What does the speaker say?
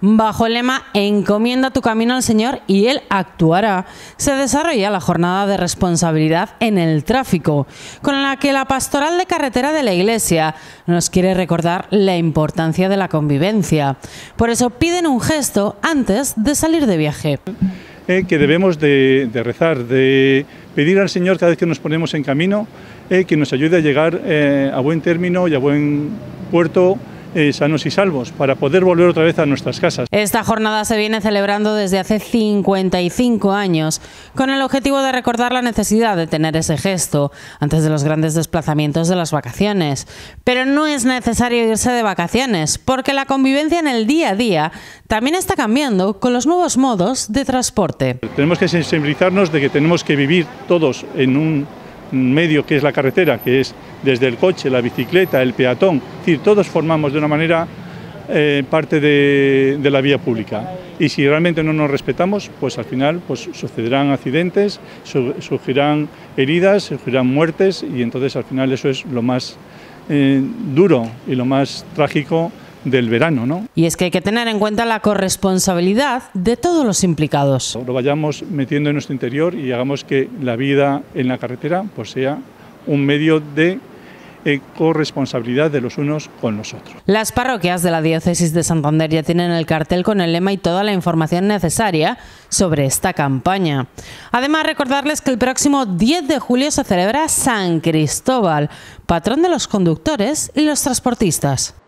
Bajo el lema "Encomienda tu camino al Señor y Él actuará", se desarrolla la jornada de responsabilidad en el tráfico, con la que la Pastoral de Carretera de la Iglesia nos quiere recordar la importancia de la convivencia. Por eso piden un gesto antes de salir de viaje. Que debemos de rezar, de pedir al Señor cada vez que nos ponemos en camino, que nos ayude a llegar a buen término y a buen puerto, sanos y salvos, para poder volver otra vez a nuestras casas. Esta jornada se viene celebrando desde hace 55 años, con el objetivo de recordar la necesidad de tener ese gesto antes de los grandes desplazamientos de las vacaciones. Pero no es necesario irse de vacaciones, porque la convivencia en el día a día también está cambiando con los nuevos modos de transporte. Tenemos que sensibilizarnos de que tenemos que vivir todos en un medio que es la carretera, que es desde el coche, la bicicleta, el peatón, es decir, todos formamos de una manera parte de la vía pública, y si realmente no nos respetamos, pues al final pues sucederán accidentes, surgirán heridas, surgirán muertes, y entonces al final eso es lo más duro y lo más trágico del verano, ¿no? Y es que hay que tener en cuenta la corresponsabilidad de todos los implicados. Lo vayamos metiendo en nuestro interior y hagamos que la vida en la carretera pues sea un medio de corresponsabilidad de los unos con los otros. Las parroquias de la Diócesis de Santander ya tienen el cartel con el lema y toda la información necesaria sobre esta campaña. Además, recordarles que el próximo 10 de julio se celebra San Cristóbal, patrón de los conductores y los transportistas.